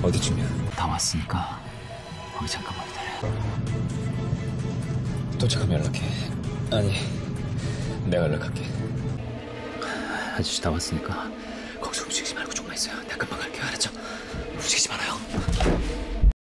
어디쯤이야? 다 왔으니까 거기 잠깐만 기다려. 도착하면 연락해. 아니, 내가 연락할게. 아저씨 다 왔으니까 거기서 움직이지 말고 조금만 있어요. 내가 금방 갈게요. 알았죠? 움직이지 말아요.